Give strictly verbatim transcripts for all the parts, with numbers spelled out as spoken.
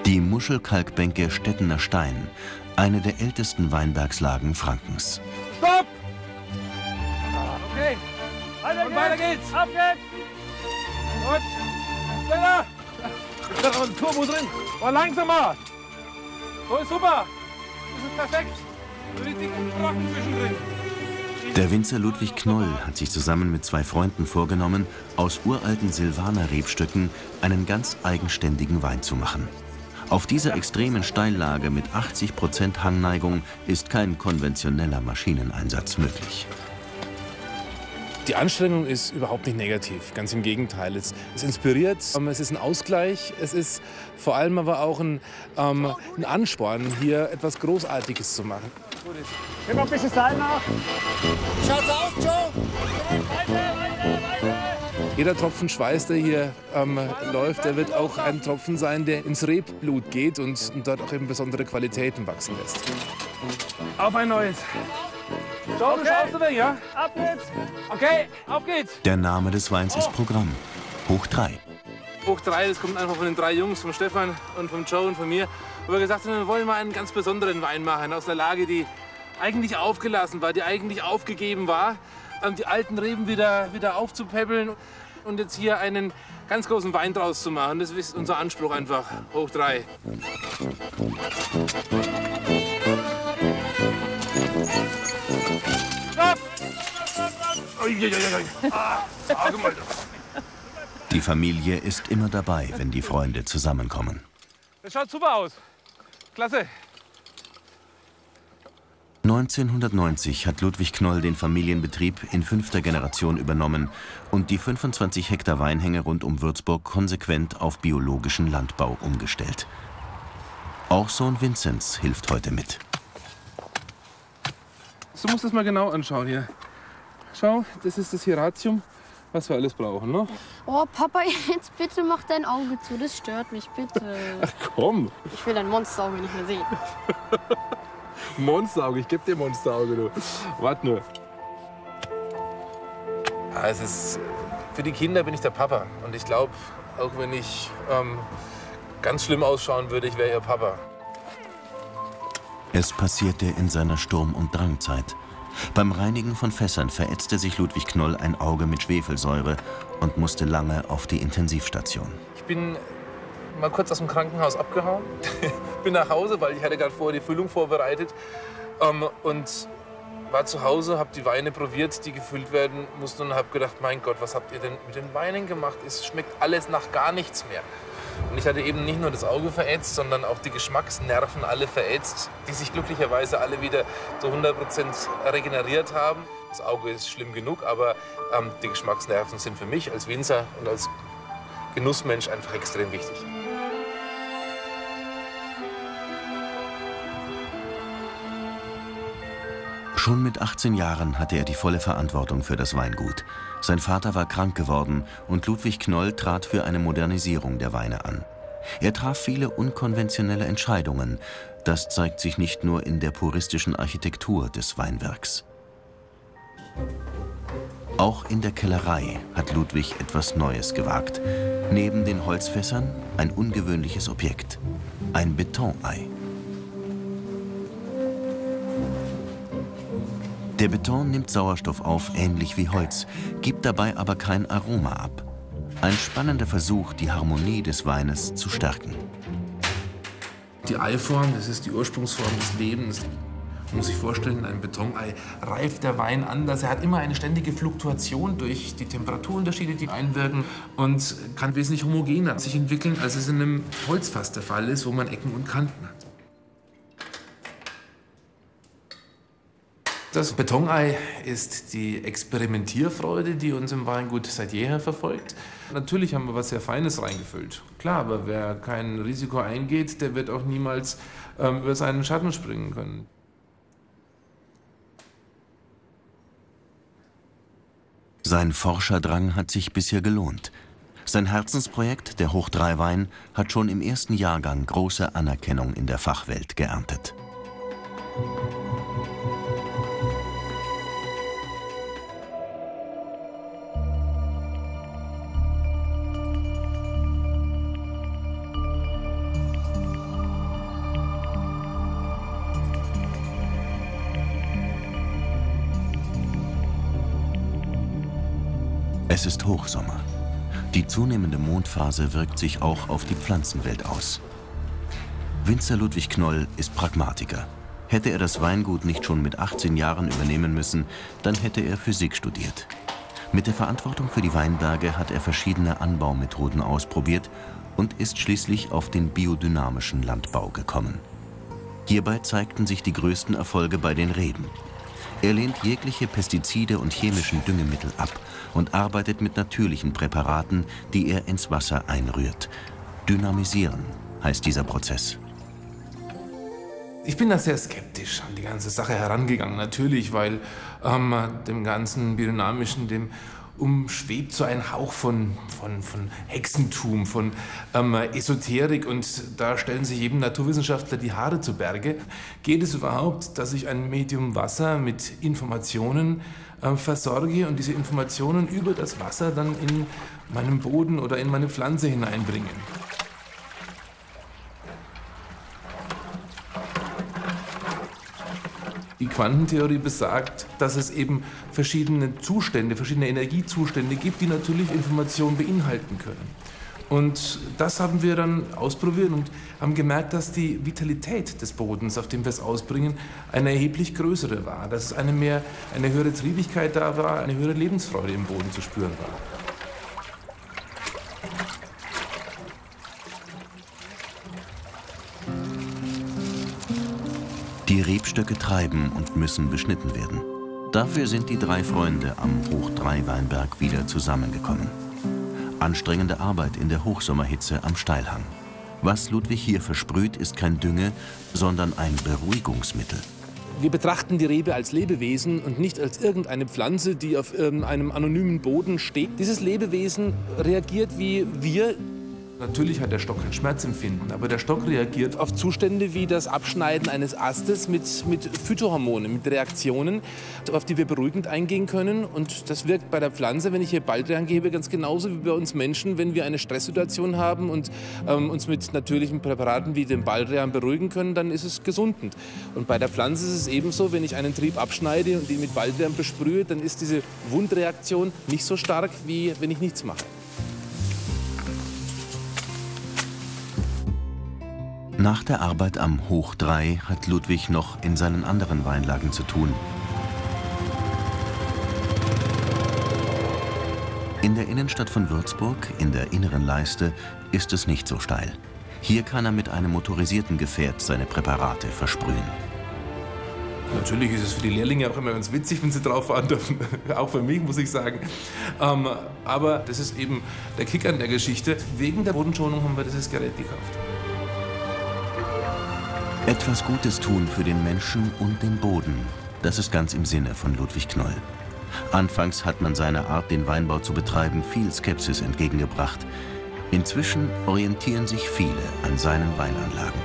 Die Muschelkalkbänke Stettener Stein, eine der ältesten Weinbergslagen Frankens. Stopp! Okay, weiter und weiter geht's. Auf geht's! Gut, schneller! Da ist noch ein Turbo drin. Oh, langsamer! So ist super! Das ist perfekt! So die dicken Brocken zwischendrin. Der Winzer Ludwig Knoll hat sich zusammen mit zwei Freunden vorgenommen, aus uralten Silvaner Rebstöcken einen ganz eigenständigen Wein zu machen. Auf dieser extremen Steillage mit achtzig Prozent Hangneigung ist kein konventioneller Maschineneinsatz möglich. Die Anstrengung ist überhaupt nicht negativ, ganz im Gegenteil. Es, es inspiriert, es ist ein Ausgleich, es ist vor allem aber auch ein, ähm, ein Ansporn, hier etwas Großartiges zu machen. Gib mal ein bisschen Seil nach. Schaut's aus, Joe! Jeder Tropfen Schweiß, der hier ähm, läuft, der wird auch ein Tropfen sein, der ins Rebblut geht und, und dort auch eben besondere Qualitäten wachsen lässt. Auf ein neues. Joe, du schaust oder ja? Ab geht's! Okay, auf geht's! Der Name des Weins ist Programm. Hoch drei. Hoch drei, das kommt einfach von den drei Jungs, von Stefan und von Joe und von mir. Wo wir gesagt haben, wir wollen mal einen ganz besonderen Wein machen, aus einer Lage, die eigentlich aufgelassen war, die eigentlich aufgegeben war. Die alten Reben wieder, wieder aufzupäppeln und jetzt hier einen ganz großen Wein draus zu machen. Das ist unser Anspruch einfach. Hoch drei. Die Familie ist immer dabei, wenn die Freunde zusammenkommen. Das schaut super aus. Klasse. neunzehnhundertneunzig hat Ludwig Knoll den Familienbetrieb in fünfter Generation übernommen und die fünfundzwanzig Hektar Weinhänge rund um Würzburg konsequent auf biologischen Landbau umgestellt. Auch Sohn Vinzenz hilft heute mit. Du musst das mal genau anschauen hier. Schau, das ist das Hieratium, was wir alles brauchen, ne? Oh, Papa, jetzt bitte mach dein Auge zu. Das stört mich, bitte. Ach komm. Ich will dein Monsterauge nicht mehr sehen. Monsterauge, ich geb dir Monsterauge, du. Warte nur. Ja, es ist, für die Kinder bin ich der Papa. Und ich glaube, auch wenn ich ähm, ganz schlimm ausschauen würde, ich wäre ihr Papa. Es passierte in seiner Sturm- und Drangzeit. Beim Reinigen von Fässern verätzte sich Ludwig Knoll ein Auge mit Schwefelsäure und musste lange auf die Intensivstation. Ich bin mal kurz aus dem Krankenhaus abgehauen. Bin nach Hause, weil ich hatte gerade vorher die Füllung vorbereitet. Ähm, und war zu Hause, habe die Weine probiert, die gefüllt werden mussten und habe gedacht, mein Gott, was habt ihr denn mit den Weinen gemacht? Es schmeckt alles nach gar nichts mehr. Und ich hatte eben nicht nur das Auge verätzt, sondern auch die Geschmacksnerven alle verätzt, die sich glücklicherweise alle wieder zu hundert Prozent regeneriert haben. Das Auge ist schlimm genug, aber ähm, die Geschmacksnerven sind für mich als Winzer und als Genussmensch einfach extrem wichtig. Schon mit achtzehn Jahren hatte er die volle Verantwortung für das Weingut. Sein Vater war krank geworden und Ludwig Knoll trat für eine Modernisierung der Weine an. Er traf viele unkonventionelle Entscheidungen. Das zeigt sich nicht nur in der puristischen Architektur des Weinwerks. Auch in der Kellerei hat Ludwig etwas Neues gewagt. Neben den Holzfässern ein ungewöhnliches Objekt: ein Betonei. Der Beton nimmt Sauerstoff auf, ähnlich wie Holz, gibt dabei aber kein Aroma ab. Ein spannender Versuch, die Harmonie des Weines zu stärken. Die Eiform, das ist die Ursprungsform des Lebens. Man muss sich vorstellen, in einem Betonei reift der Wein anders. Er hat immer eine ständige Fluktuation durch die Temperaturunterschiede, die einwirken, und kann wesentlich homogener sich entwickeln, als es in einem Holzfass der Fall ist, wo man Ecken und Kanten hat. Das Betonei ist die Experimentierfreude, die uns im Weingut seit jeher verfolgt. Natürlich haben wir was sehr Feines reingefüllt. Klar, aber wer kein Risiko eingeht, der wird auch niemals ähm, über seinen Schatten springen können. Sein Forscherdrang hat sich bisher gelohnt. Sein Herzensprojekt, der Hoch drei Wein, hat schon im ersten Jahrgang große Anerkennung in der Fachwelt geerntet. Es ist Hochsommer. Die zunehmende Mondphase wirkt sich auch auf die Pflanzenwelt aus. Winzer Ludwig Knoll ist Pragmatiker. Hätte er das Weingut nicht schon mit achtzehn Jahren übernehmen müssen, dann hätte er Physik studiert. Mit der Verantwortung für die Weinberge hat er verschiedene Anbaumethoden ausprobiert und ist schließlich auf den biodynamischen Landbau gekommen. Hierbei zeigten sich die größten Erfolge bei den Reben. Er lehnt jegliche Pestizide und chemischen Düngemittel ab und arbeitet mit natürlichen Präparaten, die er ins Wasser einrührt. Dynamisieren heißt dieser Prozess. Ich bin da sehr skeptisch an die ganze Sache herangegangen, natürlich, weil ähm, dem ganzen Biodynamischen, dem umschwebt so ein Hauch von, von, von Hexentum, von ähm, Esoterik, und da stellen sich jedem Naturwissenschaftler die Haare zu Berge. Geht es überhaupt, dass ich ein Medium Wasser mit Informationen äh, versorge und diese Informationen über das Wasser dann in meinen Boden oder in meine Pflanze hineinbringe? Die Quantentheorie besagt, dass es eben verschiedene Zustände, verschiedene Energiezustände gibt, die natürlich Informationen beinhalten können. Und das haben wir dann ausprobiert und haben gemerkt, dass die Vitalität des Bodens, auf dem wir es ausbringen, eine erheblich größere war. Dass es eine, mehr, eine höhere Triebigkeit da war, eine höhere Lebensfreude im Boden zu spüren war. Die Rebstöcke treiben und müssen beschnitten werden. Dafür sind die drei Freunde am Hoch drei Weinberg wieder zusammengekommen. Anstrengende Arbeit in der Hochsommerhitze am Steilhang. Was Ludwig hier versprüht, ist kein Dünge, sondern ein Beruhigungsmittel. Wir betrachten die Rebe als Lebewesen und nicht als irgendeine Pflanze, die auf einem anonymen Boden steht. Dieses Lebewesen reagiert wie wir. Natürlich hat der Stock ein Schmerzempfinden, aber der Stock reagiert auf Zustände wie das Abschneiden eines Astes mit, mit Phytohormonen, mit Reaktionen, auf die wir beruhigend eingehen können. Und das wirkt bei der Pflanze, wenn ich hier Baldrian gebe, ganz genauso wie bei uns Menschen, wenn wir eine Stresssituation haben und ähm, uns mit natürlichen Präparaten wie dem Baldrian beruhigen können, dann ist es gesundend. Und bei der Pflanze ist es ebenso, wenn ich einen Trieb abschneide und ihn mit Baldrian besprühe, dann ist diese Wundreaktion nicht so stark, wie wenn ich nichts mache. Nach der Arbeit am Hoch drei hat Ludwig noch in seinen anderen Weinlagen zu tun. In der Innenstadt von Würzburg, in der inneren Leiste, ist es nicht so steil. Hier kann er mit einem motorisierten Gefährt seine Präparate versprühen. Natürlich ist es für die Lehrlinge auch immer ganz witzig, wenn sie drauf fahren dürfen. Auch für mich, muss ich sagen. Ähm, aber das ist eben der Kick an der Geschichte. Wegen der Bodenschonung haben wir dieses Gerät gekauft. Etwas Gutes tun für den Menschen und den Boden, das ist ganz im Sinne von Ludwig Knoll. Anfangs hat man seiner Art, den Weinbau zu betreiben, viel Skepsis entgegengebracht. Inzwischen orientieren sich viele an seinen Weinanlagen.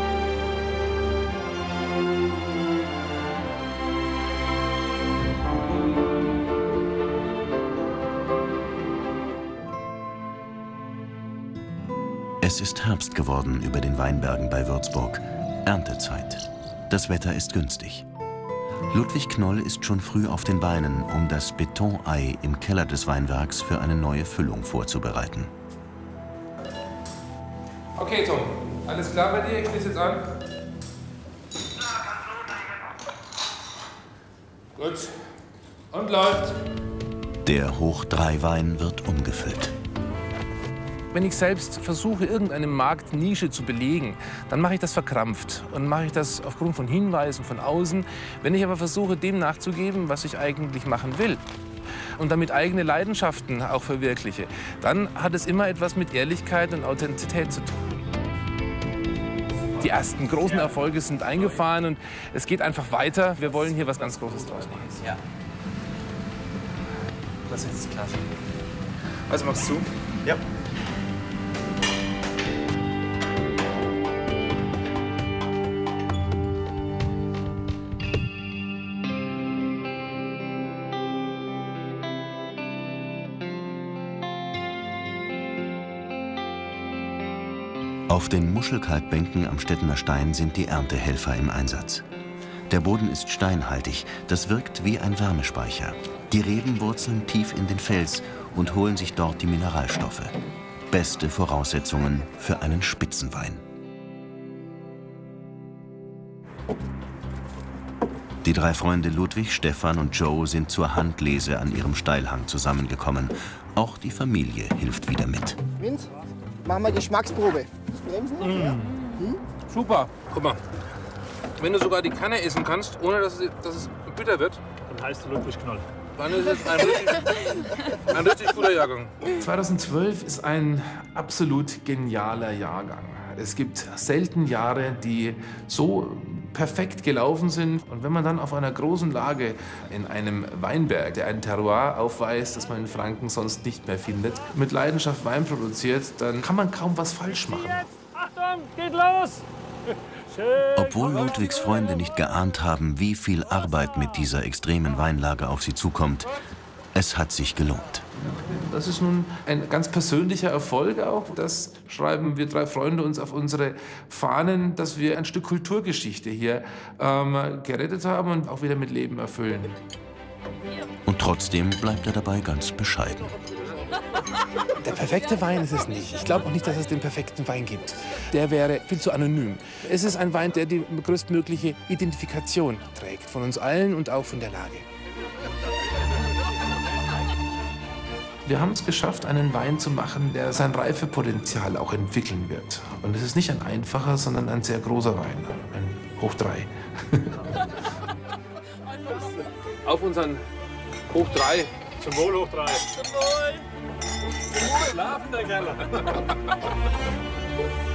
Es ist Herbst geworden über den Weinbergen bei Würzburg. Erntezeit. Das Wetter ist günstig. Ludwig Knoll ist schon früh auf den Beinen, um das Betonei im Keller des Weinbergs für eine neue Füllung vorzubereiten. Okay, Tom, alles klar bei dir? Ich schließe jetzt an. Gut. Und läuft. Der Hoch drei Wein wird umgefüllt. Wenn ich selbst versuche, irgendeine Marktnische zu belegen, dann mache ich das verkrampft und mache ich das aufgrund von Hinweisen von außen. Wenn ich aber versuche, dem nachzugeben, was ich eigentlich machen will und damit eigene Leidenschaften auch verwirkliche, dann hat es immer etwas mit Ehrlichkeit und Authentizität zu tun. Die ersten großen Erfolge sind eingefahren und es geht einfach weiter. Wir wollen hier was ganz Großes draus machen. Ja. Das ist jetzt klasse. Was machst du? Ja. Auf den Muschelkalkbänken am Stettener Stein sind die Erntehelfer im Einsatz. Der Boden ist steinhaltig, das wirkt wie ein Wärmespeicher. Die Reben wurzeln tief in den Fels und holen sich dort die Mineralstoffe. Beste Voraussetzungen für einen Spitzenwein. Die drei Freunde Ludwig, Stefan und Joe sind zur Handlese an ihrem Steilhang zusammengekommen. Auch die Familie hilft wieder mit. Vince, machen wir Geschmacksprobe. Bremsen? Mm. Ja. Hm? Super. Guck mal, wenn du sogar die Kanne essen kannst, ohne dass es, dass es bitter wird, Dann heißt er Ludwig Knoll. dann ist es ein richtig, ein richtig guter Jahrgang. zweitausendzwölf ist ein absolut genialer Jahrgang. Es gibt selten Jahre, die so perfekt gelaufen sind. Und wenn man dann auf einer großen Lage in einem Weinberg, der ein Terroir aufweist, das man in Franken sonst nicht mehr findet, mit Leidenschaft Wein produziert, dann kann man kaum was falsch machen. Achtung, geht los! Schön. Obwohl Ludwigs Freunde nicht geahnt haben, wie viel Arbeit mit dieser extremen Weinlage auf sie zukommt, es hat sich gelohnt. Das ist nun ein ganz persönlicher Erfolg auch. Das schreiben wir drei Freunde uns auf unsere Fahnen, dass wir ein Stück Kulturgeschichte hier ähm, gerettet haben und auch wieder mit Leben erfüllen. Und trotzdem bleibt er dabei ganz bescheiden. Der perfekte Wein ist es nicht. Ich glaube auch nicht, dass es den perfekten Wein gibt. Der wäre viel zu anonym. Es ist ein Wein, der die größtmögliche Identifikation trägt. Von uns allen und auch von der Lage. Wir haben es geschafft, einen Wein zu machen, der sein Reifepotenzial auch entwickeln wird. Und es ist nicht ein einfacher, sondern ein sehr großer Wein. Ein Hoch drei. Auf unseren Hoch drei. Zum Wohl hoch drei. Zum Wohl! Schlafen, der Keller.